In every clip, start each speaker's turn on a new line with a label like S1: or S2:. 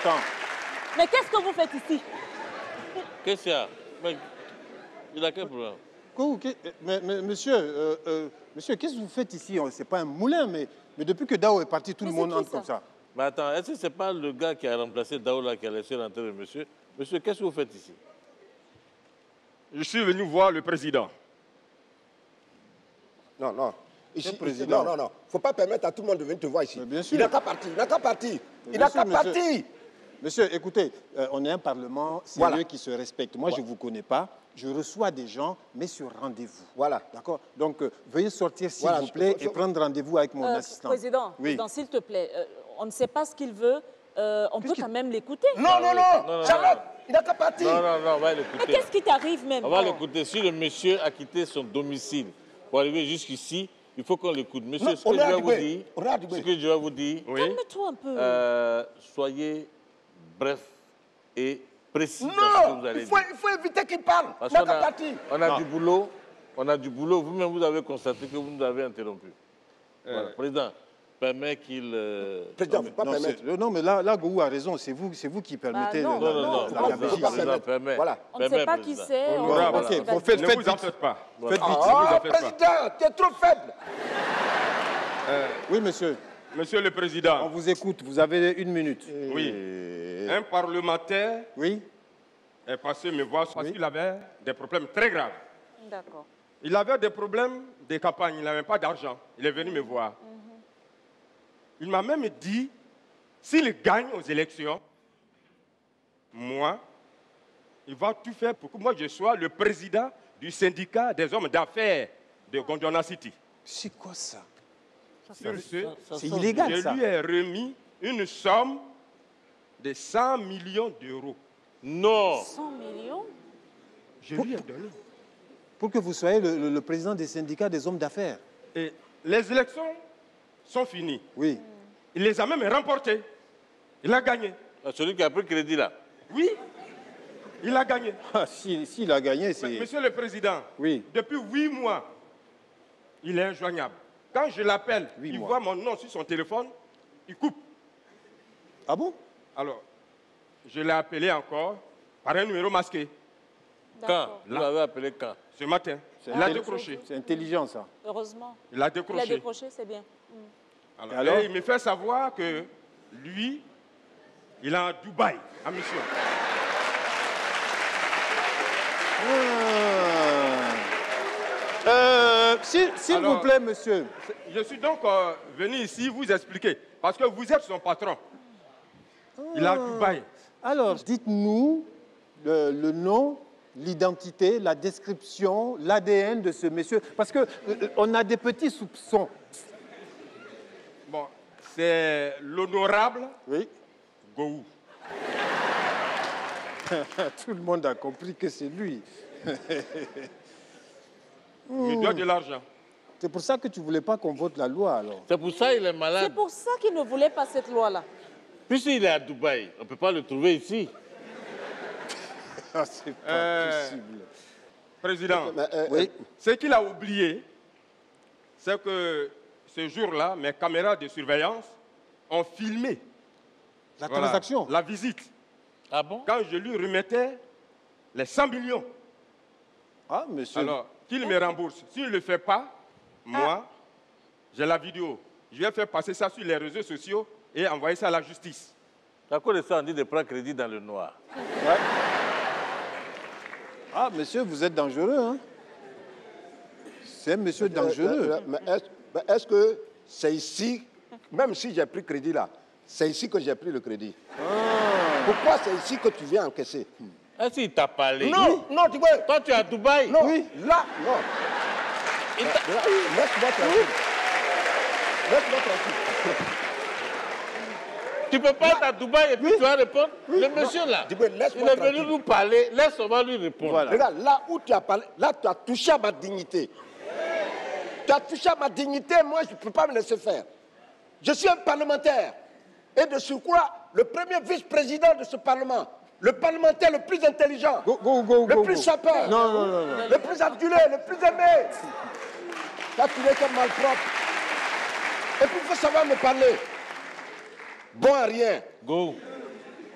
S1: Attends.
S2: Mais qu'est-ce que vous faites ici?
S3: Qu'est-ce qu'il y a? Mais il a quel problème?
S1: Mais, monsieur, monsieur, qu'est-ce que vous faites ici? C'est pas un moulin, mais depuis que Dao est parti, tout le monde entre comme ça.
S3: Mais attends, est-ce que ce n'est pas le gars qui a remplacé Dao là, qui a laissé rentrer le monsieur? Monsieur, qu'est-ce que vous faites ici?
S4: Je suis venu voir le président.
S5: Non, non.
S1: Ici, président.
S5: Non. Faut pas permettre à tout le monde de venir te voir ici.
S1: Mais bien sûr.
S5: Il n'a qu'à partir. Il n'a qu'à partir.
S1: Monsieur, écoutez, on est un parlement sérieux qui se respecte. Moi, je ne vous connais pas. Je reçois des gens, mais sur rendez-vous.
S5: Voilà.
S1: D'accord? Donc, veuillez sortir, s'il vous plaît, et prendre rendez-vous avec mon assistant.
S2: Président, s'il te plaît, on ne sait pas ce qu'il veut. On peut quand même l'écouter.
S5: Non. Charlotte, il n'a qu'à partir.
S3: Non, on va l'écouter.
S2: Mais qu'est-ce qui t'arrive même?
S3: On va l'écouter. Si le monsieur a quitté son domicile pour arriver jusqu'ici, il faut qu'on l'écoute. Monsieur, ce que je vais vous dire,
S2: calme-toi un peu.
S3: Soyez bref et précis dans ce que vous allez dire.
S5: Il faut éviter qu'il parle.
S3: Parce
S5: il n'a qu'à partir.
S3: On a du boulot. On a du boulot. Vous-même, vous avez constaté que vous nous avez interrompu. Voilà. Président, permet qu'il...
S5: Président, il ne faut pas permettre.
S1: Non, mais là, Gou a raison. C'est vous qui permettez
S3: non,
S1: la
S3: président permet.
S5: Voilà.
S2: On ne sait pas qui c'est.
S1: Ok, bon, faites vite.
S4: Ne vous en faites pas.
S1: Faites vite.
S5: Président, tu es trop faible.
S1: Oui, monsieur.
S4: Monsieur le Président.
S1: On vous écoute. Vous avez 1 minute.
S4: Oui. Un parlementaire est passé me voir parce qu'il avait des problèmes très graves.
S2: D'accord.
S4: Il avait des problèmes de campagne. Il n'avait pas d'argent. Il est venu me voir. Il m'a même dit, s'il gagne aux élections, moi, il va tout faire pour que moi je sois le président du syndicat des hommes d'affaires de Gondwana City.
S1: C'est quoi ça?
S4: Sur ce,
S1: c'est illégal, ça.
S4: Je lui ai remis une somme de 100 millions d'euros.
S3: Non.
S2: 100 millions?
S4: Je lui ai donné.
S1: Pour que vous soyez le président des syndicats des hommes d'affaires.
S4: Et les élections sont finies.
S1: Oui.
S4: Il les a même remportées. Il a gagné.
S3: Celui qui a pris crédit là?
S4: Oui. Il a gagné.
S1: S'il a gagné, c'est...
S4: Monsieur le Président, depuis 8 mois, il est injoignable. Quand je l'appelle, il voit mon nom sur son téléphone, il coupe.
S1: Ah bon?
S4: Alors, je l'ai appelé encore par un numéro masqué.
S3: Quand? Vous l'avez appelé quand?
S4: Ce matin. Il a décroché.
S1: C'est intelligent, ça.
S2: Heureusement.
S4: Il a décroché.
S2: Il a décroché, c'est bien.
S4: Alors, il me fait savoir que lui, il est à Dubaï, en mission.
S1: S'il vous plaît, monsieur.
S4: Je suis donc venu ici vous expliquer, parce que vous êtes son patron. Il est à Dubaï.
S1: Alors, dites-nous le nom, l'identité, la description, l'ADN de ce monsieur, parce qu'on a des petits soupçons.
S4: Bon, c'est l'honorable Gou.
S1: Tout le monde a compris que c'est lui.
S4: Il doit de l'argent.
S1: C'est pour ça que tu ne voulais pas qu'on vote la loi, alors.
S3: C'est pour ça qu'il est malade.
S2: C'est pour ça qu'il ne voulait pas cette loi-là.
S3: Puisqu'il est à Dubaï, on ne peut pas le trouver ici.
S1: C'est pas possible.
S4: Président, ce qu'il a oublié, c'est que ce jour-là, mes caméras de surveillance ont filmé
S1: la transaction,
S4: la visite.
S3: Ah bon?
S4: Quand je lui remettais les 100 millions.
S1: Ah, monsieur.
S4: Alors, qu'il me rembourse. S'il ne le fait pas, moi, j'ai la vidéo. Je vais faire passer ça sur les réseaux sociaux et envoyer ça à la justice.
S3: À cause de ça, on dit de prendre crédit dans le noir.
S1: Ouais. Ah, monsieur, vous êtes dangereux, hein? C'est un monsieur dangereux.
S5: Mais est-ce que c'est ici, même si j'ai pris crédit là, c'est ici que j'ai pris le crédit? Pourquoi c'est ici que tu viens encaisser?
S3: Est-ce qu'il t'a parlé?
S5: Non, non, tu vois.
S3: Toi, tu es à Dubaï?
S5: Non, là, non. Laisse-moi tranquille. Laisse-moi tranquille.
S3: Tu ne peux pas être à Dubaï et puis tu vas répondre? Le monsieur là, il est venu nous parler, laisse, on va lui répondre.
S5: Voilà. Regarde, là où tu as parlé, là tu as touché à ma dignité. Tu as touché à ma dignité, moi je ne peux pas me laisser faire. Je suis un parlementaire. Et de surcroît, le premier vice-président de ce parlement, le parlementaire le plus intelligent, le plus sapeur, le plus adulé, le plus aimé. Là tu n'es qu'un malpropre. Et puis il faut savoir me parler. Bon à rien.
S3: Go.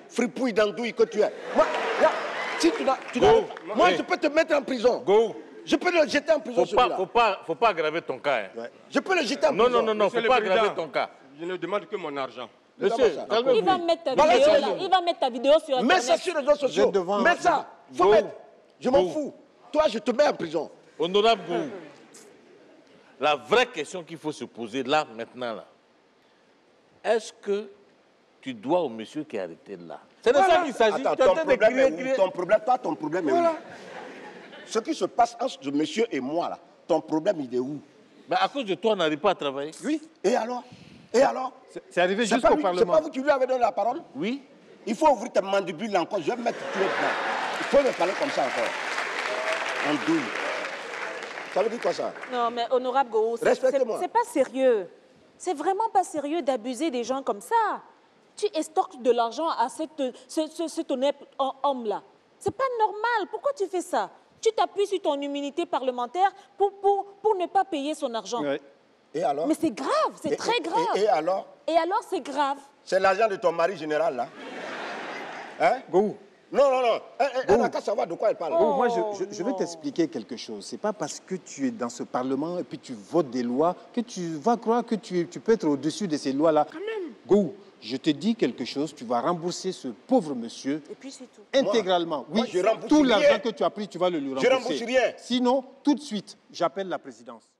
S5: fripouille d'andouille que tu es. Moi, là, si tu n'as... Moi, je peux te mettre en prison.
S3: Go.
S5: Je peux le jeter en prison, celui-là.
S3: Faut pas aggraver ton cas. Hein.
S5: Ouais. Je peux le jeter en prison.
S3: Non, faut pas aggraver ton cas.
S4: Je ne demande que mon argent.
S3: Monsieur, calmez-vous.
S2: Il va mettre ta vidéo là. Il va mettre ta vidéo sur Internet.
S5: Mets ça sur les réseaux sociaux. Mets ça. Faut mettre. Je m'en fous. Toi, je te mets en prison.
S3: Honorable Gou, la vraie question qu'il faut se poser là, maintenant, là, est-ce que tu dois au monsieur qui est arrêté là? C'est de ça qu'il s'agit.
S5: Attends, ton problème est où? Ce qui se passe entre ce monsieur et moi, là, ton problème, il est où?
S3: Mais à cause de toi, on n'arrive pas à travailler.
S5: Oui. Et alors? Et alors?
S1: C'est arrivé jusqu'au Parlement.
S5: C'est pas vous qui lui avez donné la parole?
S3: Oui.
S5: Il faut ouvrir ta mandibule là encore. Je vais me mettre tuer dedans. Il faut me parler comme ça encore. En douille. Ça veut dire quoi ça?
S2: Non, mais honorable Gou,
S5: respectez-moi.
S2: C'est pas sérieux. C'est vraiment pas sérieux d'abuser des gens comme ça. Tu estorques de l'argent à cet honnête homme-là. C'est pas normal. Pourquoi tu fais ça? Tu t'appuies sur ton immunité parlementaire pour ne pas payer son argent.
S1: Ouais.
S5: Et alors?
S2: Mais c'est grave, c'est très grave.
S5: Et alors?
S2: Et alors, c'est grave.
S5: C'est l'argent de ton mari général, là. Hein?
S1: Go.
S5: Non. Elle n'a qu'à savoir de quoi elle parle.
S1: Moi, je vais t'expliquer quelque chose. Ce n'est pas parce que tu es dans ce Parlement et puis tu votes des lois que tu vas croire que tu peux être au-dessus de ces lois-là. Quand même. Go, je te dis quelque chose, tu vas rembourser ce pauvre monsieur
S2: Et puis c'est tout.
S1: intégralement.
S5: Moi,
S1: Oui,
S5: je rembourse
S1: tout
S5: rien.
S1: l'argent que tu as pris, tu vas le lui rembourser.
S5: Je rembourse rien.
S1: Sinon, tout de suite, j'appelle la présidence.